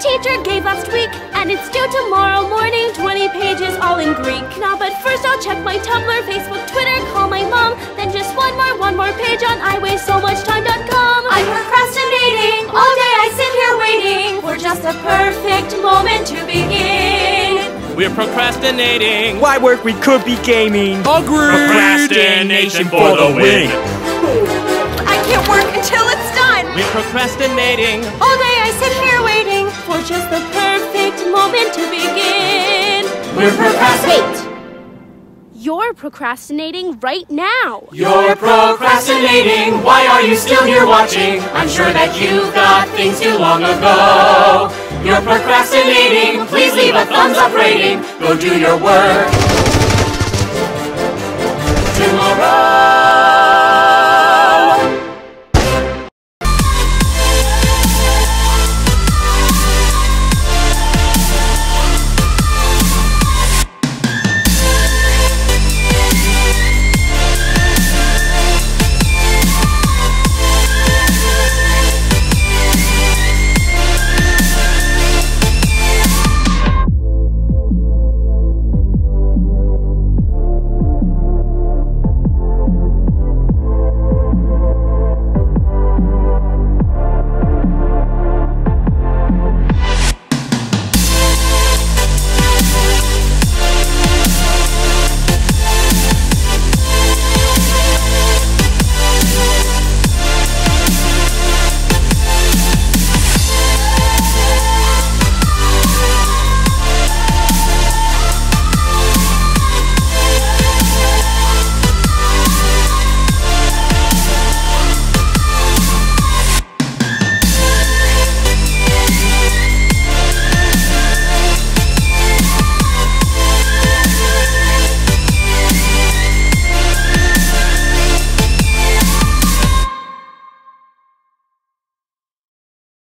teacher gave last week, and it's due tomorrow morning, 20 pages all in Greek. Now, but first I'll check my Tumblr, Facebook, Twitter, call my mom, then just one more page on iwastesomuchtime.com. I'm procrastinating, all day I sit here waiting for just a perfect moment to begin. We're procrastinating. Why work? We could be gaming. Agreed. Procrastination for the win. I can't work until it's done. We're procrastinating. All day I sit here waiting for just the perfect moment to begin. We're procrastinating. You're procrastinating right now. You're procrastinating. Why are you still here watching? I'm sure that you've got things too long ago. You're procrastinating. Please leave a thumbs up rating. Go do your work tomorrow.